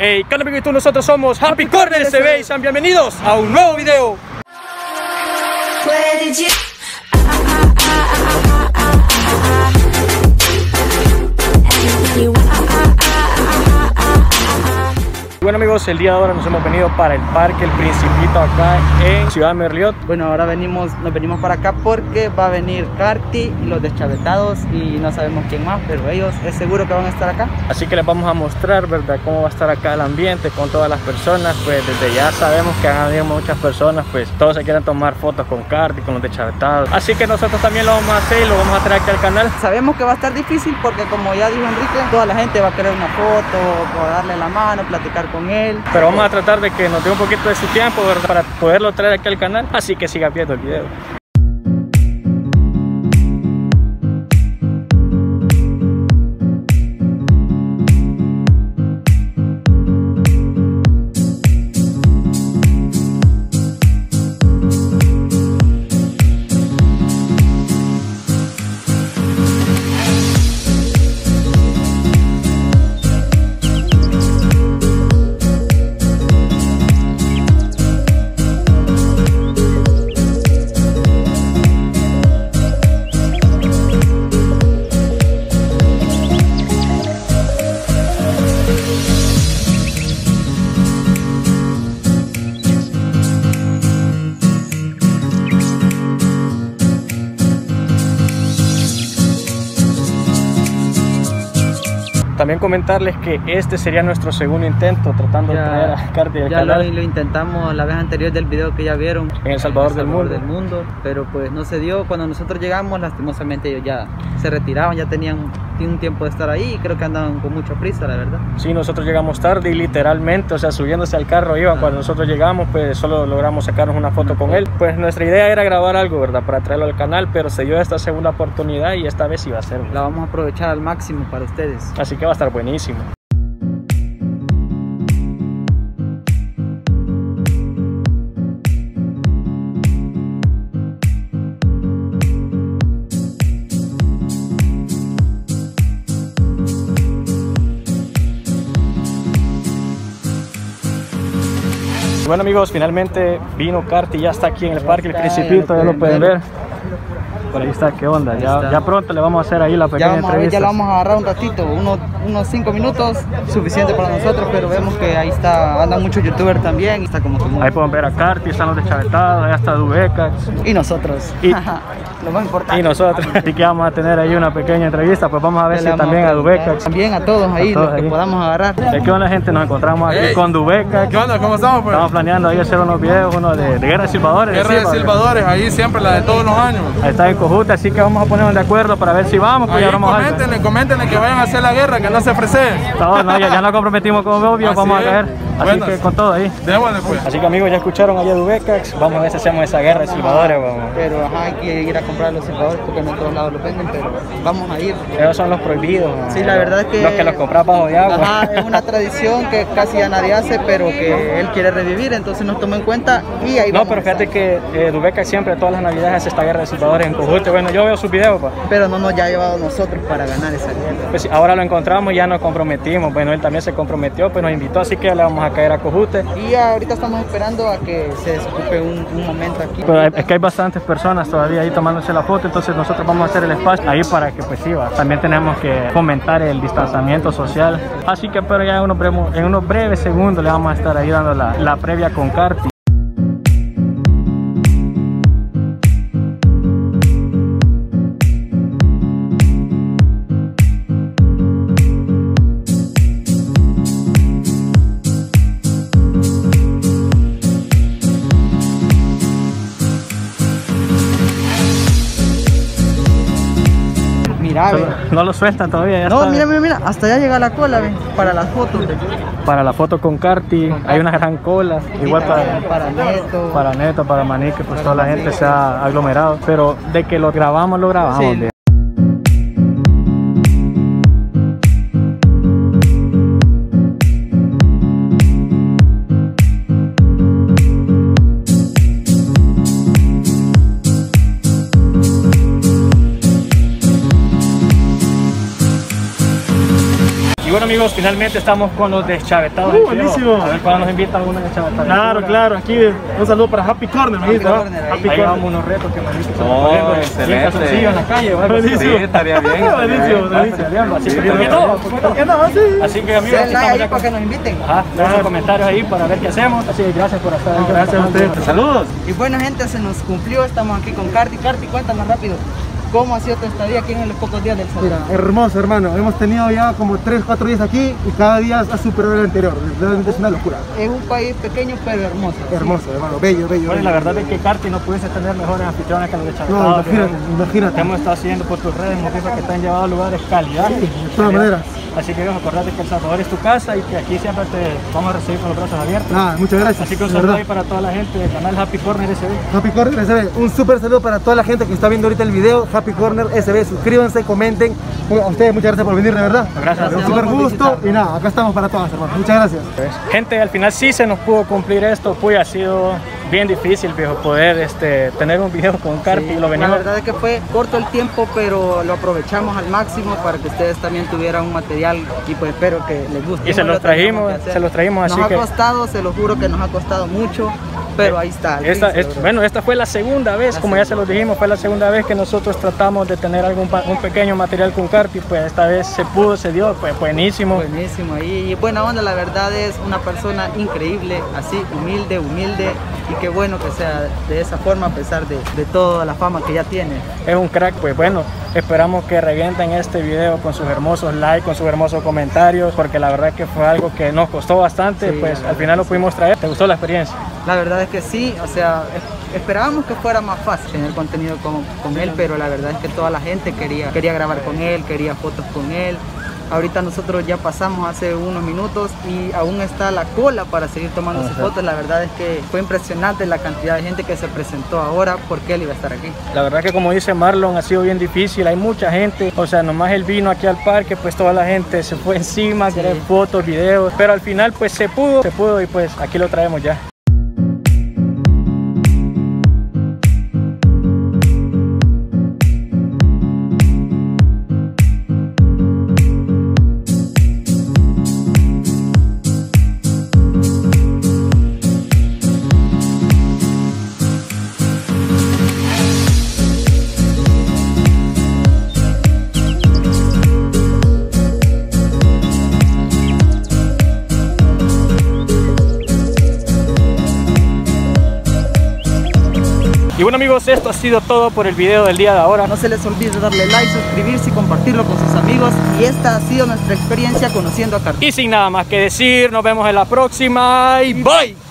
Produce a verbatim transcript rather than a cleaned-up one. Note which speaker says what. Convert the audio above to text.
Speaker 1: Hey, ¿qué onda, amiguitos? Nosotros somos Happy Corner S B y sean bienvenidos a un nuevo video. Bueno, amigos, el día de ahora nos hemos venido para el Parque El Principito acá en Ciudad Merliot.
Speaker 2: Bueno, ahora venimos, nos venimos para acá porque va a venir Carti y los Deschavetados y no sabemos quién más, pero ellos es seguro que van a estar acá.
Speaker 1: Así que les vamos a mostrar, ¿verdad?, cómo va a estar acá el ambiente con todas las personas. Pues desde ya sabemos que han habido muchas personas, pues todos se quieren tomar fotos con Carti, con los Deschavetados. Así que nosotros también lo vamos a hacer y lo vamos a traer aquí al canal.
Speaker 2: Sabemos que va a estar difícil porque, como ya dijo Enrique, toda la gente va a querer una foto, o darle la mano, platicar con él.
Speaker 1: Pero vamos a tratar de que nos dé un poquito de su tiempo, ¿verdad?, para poderlo traer aquí al canal. Así que sigan viendo el video. También comentarles que este sería nuestro segundo intento tratando ya, de traer a Carti al
Speaker 2: ya
Speaker 1: canal.
Speaker 2: Lo, lo intentamos la vez anterior del video que ya vieron
Speaker 1: en El Salvador,
Speaker 2: en el Salvador
Speaker 1: del, mundo.
Speaker 2: del mundo, pero pues no se dio. Cuando nosotros llegamos, lastimosamente ellos ya se retiraban, ya tenían un tiempo de estar ahí y creo que andaban con mucha prisa, la verdad.
Speaker 1: Sí, nosotros llegamos tarde y literalmente, o sea, subiéndose al carro iban. Ah. Cuando nosotros llegamos, pues solo logramos sacarnos una foto con él. Pues nuestra idea era grabar algo, ¿verdad?, para traerlo al canal, pero se dio esta segunda oportunidad y esta vez iba a ser, ¿verdad?,
Speaker 2: la vamos a aprovechar al máximo para ustedes.
Speaker 1: Así que va a estar buenísimo. Bueno, amigos, finalmente vino Carti, ya está aquí en el Parque El Principito, ya lo pueden ver. Por ahí está, ¿qué onda? Ya, ya pronto le vamos a hacer ahí la pequeña
Speaker 2: ya vamos
Speaker 1: entrevista.
Speaker 2: A ver, ya lo vamos a agarrar un ratito, unos, unos cinco minutos, suficiente para nosotros, pero vemos que ahí está, andan muchos youtubers también. Está como, como...
Speaker 1: Ahí pueden ver a Carti, están los Deschavetados, allá está Dubecax.
Speaker 2: Y nosotros.
Speaker 1: Y,
Speaker 2: lo más importante.
Speaker 1: Y nosotros. Así que vamos a tener ahí una pequeña entrevista, pues vamos a ver si también a, a Dubecax.
Speaker 2: También a todos ahí, a todos los ahí. que podamos agarrar.
Speaker 1: ¿De qué onda, gente? Nos encontramos aquí hey. con Dubecax.
Speaker 3: ¿Qué onda? ¿Cómo estamos, pues?
Speaker 1: Estamos planeando ahí hacer unos videos, uno de, de Guerra de Silbadores.
Speaker 3: Guerra de Silbadores, ahí siempre la de todos los años.
Speaker 1: Ahí está en Cojute, así que vamos a ponernos de acuerdo para ver si vamos. Pues
Speaker 3: ahí
Speaker 1: ya vamos
Speaker 3: coméntenle, coméntenle que vayan a hacer la guerra, que no se freseen.
Speaker 1: No, no, ya, ya nos comprometimos con obvio, así vamos es. a caer. Así bueno, que con todo ahí.
Speaker 3: Déjale, pues.
Speaker 1: Así que, amigos, ya escucharon allá Dubecax. Vamos a ver si hacemos esa Guerra de Silbadores. Vamos.
Speaker 2: Pero ajá, hay que ir a comprar los silbadores porque no en todos lados los venden, pero vamos a ir.
Speaker 1: Esos son los prohibidos.
Speaker 2: Sí, la verdad es que...
Speaker 1: Los que los compras bajo de agua.
Speaker 2: Ajá, es una tradición que casi ya nadie hace, pero que él quiere revivir, entonces nos tomó en cuenta y ahí
Speaker 1: No,
Speaker 2: vamos.
Speaker 1: pero fíjate que eh, Dubecax siempre, todas las navidades, hace esta Guerra de Silbadores en Cojute. Bueno, yo veo sus videos, pa.
Speaker 2: Pero no nos ya ha llevado nosotros para ganar esa guerra.
Speaker 1: Pues ahora lo encontramos y ya nos comprometimos. Bueno, él también se comprometió, pues nos invitó, así que le vamos a caer a Cojute.
Speaker 2: Y ahorita estamos esperando a que se desocupe un, un momento aquí.
Speaker 1: Pero es que hay bastantes personas todavía ahí tomándose la foto, entonces nosotros vamos a hacer el espacio ahí para que pues sí va. También tenemos que fomentar el distanciamiento social. Así que pero ya en unos breves, en unos breves segundos le vamos a estar ahí dando la, la previa con Carti.
Speaker 2: Mira,
Speaker 1: Solo, no lo sueltan todavía, ya
Speaker 2: no,
Speaker 1: está.
Speaker 2: mira, mira, mira, hasta allá llega la cola, ve, para las fotos.
Speaker 1: Para la foto con Carti, con hay una gran cola,
Speaker 2: sí,
Speaker 1: igual para,
Speaker 2: para Neto,
Speaker 1: para Neto, para Manique, pues toda la gente se ha aglomerado, pero de que lo grabamos, lo grabamos. Sí. amigos, finalmente estamos con los deschavetados.
Speaker 4: Uh, buenísimo.
Speaker 1: A ver cuándo nos invitan a una deschavetada.
Speaker 4: Claro, claro, aquí un saludo para Happy Corner, me dijiste, ¿no?
Speaker 2: Corner, ahí.
Speaker 4: Happy
Speaker 1: Ahí
Speaker 4: Corner.
Speaker 1: vamos unos retos que me dijiste.
Speaker 5: Oh, excelente.
Speaker 1: Calzoncillo en la calle, ¿vale?
Speaker 4: Buenísimo.
Speaker 5: Sí, estaría bien. estaría
Speaker 4: Buenísimo,
Speaker 5: bien.
Speaker 4: buenísimo.
Speaker 1: Así
Speaker 4: Sí,
Speaker 1: que, ¿por qué no? ¿Por qué no?
Speaker 4: ¿Por qué no? Sí.
Speaker 1: Así que amigos,
Speaker 2: Den
Speaker 1: aquí
Speaker 2: like
Speaker 1: estamos
Speaker 2: ahí
Speaker 1: ya
Speaker 2: para
Speaker 1: con...
Speaker 2: que nos inviten.
Speaker 1: Ajá, dejen sus comentarios ahí para ver qué hacemos. Así que gracias por estar ahí.
Speaker 4: Gracias a ustedes.
Speaker 5: Saludos.
Speaker 2: Y bueno, gente, se nos cumplió. Estamos aquí con Carti. Carti, cuéntanos rápido. ¿Cómo ha sido tu estadía aquí en los pocos días del Salvador?
Speaker 4: Mira, hermoso, hermano. Hemos tenido ya como tres, cuatro días aquí y cada día ha superado el anterior. Realmente es una locura.
Speaker 2: Es un país pequeño pero hermoso.
Speaker 4: Hermoso, hermano. Bello, bello.
Speaker 1: Bueno, y la
Speaker 4: bello.
Speaker 1: verdad es que Carti no pudiese tener mejores anfitriones que los de
Speaker 4: No,
Speaker 1: Chavetados.
Speaker 4: imagínate, imagínate.
Speaker 1: Te hemos estado siguiendo por tus redes, hemos visto que te han llevado a lugares calidad.
Speaker 4: De todas maneras.
Speaker 1: Así que viejo, acordate que El Salvador es tu casa y que aquí siempre te vamos a recibir con los brazos abiertos.
Speaker 4: Nada, muchas gracias.
Speaker 1: Así que un
Speaker 4: de
Speaker 1: saludo
Speaker 4: verdad.
Speaker 1: ahí para toda la gente del canal Happy Corner S B.
Speaker 4: Happy Corner S B, un súper saludo para toda la gente que está viendo ahorita el video. Happy Corner S B, suscríbanse, comenten. A ustedes muchas gracias por venir, de verdad.
Speaker 1: Gracias.
Speaker 4: Un súper gusto y nada, acá estamos para todas, hermano. Muchas gracias.
Speaker 1: Gente, al final sí se nos pudo cumplir esto, pues ha sido bien difícil, viejo, poder este, tener un video con Carti y lo
Speaker 2: La
Speaker 1: venimos...
Speaker 2: verdad es que fue corto el tiempo, pero lo aprovechamos al máximo para que ustedes también tuvieran un material y pues espero que les guste.
Speaker 1: Y se los trajimos, se los trajimos, así
Speaker 2: nos
Speaker 1: que...
Speaker 2: ha costado, se lo juro que nos ha costado mucho, pero ahí está. al
Speaker 1: Esta,
Speaker 2: fin se
Speaker 1: es-
Speaker 2: logró.
Speaker 1: bueno, esta fue la segunda vez,
Speaker 2: La
Speaker 1: como ya se
Speaker 2: segunda.
Speaker 1: los dijimos, fue la segunda vez que nosotros tratamos de tener algún pa- un pequeño material con Carti, pues esta vez se pudo, se dio, pues buenísimo.
Speaker 2: Buenísimo, y, y buena onda, la verdad es una persona increíble, así humilde, humilde, y qué bueno que sea de esa forma a pesar de, de toda la fama que ya tiene.
Speaker 1: Es un crack, pues bueno, esperamos que revienten este video con sus hermosos likes, con sus hermosos comentarios, porque la verdad que fue algo que nos costó bastante,
Speaker 2: Sí,
Speaker 1: pues
Speaker 2: la
Speaker 1: al final lo pudimos traer. ¿Te gustó la experiencia?
Speaker 2: La verdad es que sí, o sea, es- esperábamos que fuera más fácil tener contenido con, con él, pero la verdad es que toda la gente quería, quería grabar con él, quería fotos con él. Ahorita nosotros ya pasamos hace unos minutos y aún está la cola para seguir tomando sus fotos. La verdad es que fue impresionante la cantidad de gente que se presentó ahora porque él iba a estar aquí.
Speaker 1: La verdad que como dice Marlon, ha sido bien difícil, hay mucha gente, o sea, nomás él vino aquí al parque, pues toda la gente se fue encima,
Speaker 2: Sí.
Speaker 1: querer fotos, videos, pero al final pues se pudo, se pudo y pues aquí lo traemos ya. Y bueno amigos, esto ha sido todo por el video del día de ahora.
Speaker 2: No se les olvide darle like, suscribirse y compartirlo con sus amigos. Y esta ha sido nuestra experiencia conociendo a Carti.
Speaker 1: Y sin nada más que decir, nos vemos en la próxima y bye.